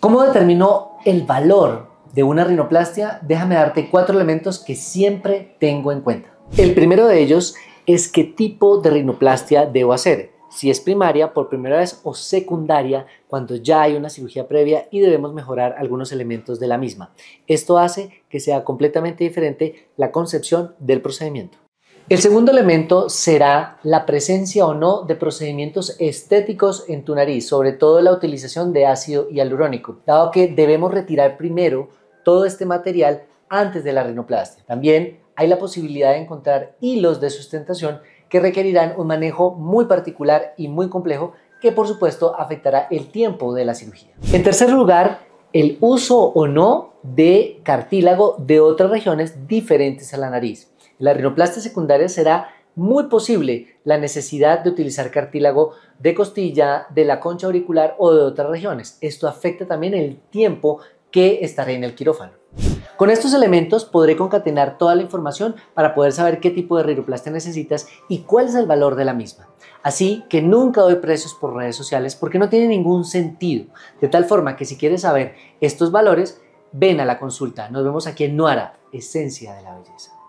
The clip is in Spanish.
¿Cómo determino el valor de una rinoplastia? Déjame darte 4 elementos que siempre tengo en cuenta. El primero de ellos es qué tipo de rinoplastia debo hacer. Si es primaria por primera vez o secundaria cuando ya hay una cirugía previa y debemos mejorar algunos elementos de la misma. Esto hace que sea completamente diferente la concepción del procedimiento. El segundo elemento será la presencia o no de procedimientos estéticos en tu nariz, sobre todo la utilización de ácido hialurónico, dado que debemos retirar primero todo este material antes de la rinoplastia. También hay la posibilidad de encontrar hilos de sustentación que requerirán un manejo muy particular y muy complejo que por supuesto afectará el tiempo de la cirugía. En tercer lugar, el uso o no de cartílago de otras regiones diferentes a la nariz. En la rinoplastia secundaria será muy posible la necesidad de utilizar cartílago de costilla, de la concha auricular o de otras regiones. Esto afecta también el tiempo que estaré en el quirófano. Con estos elementos podré concatenar toda la información para poder saber qué tipo de rinoplastia necesitas y cuál es el valor de la misma. Así que nunca doy precios por redes sociales porque no tiene ningún sentido. De tal forma que si quieres saber estos valores, ven a la consulta. Nos vemos aquí en Nuara, Esencia de la Belleza.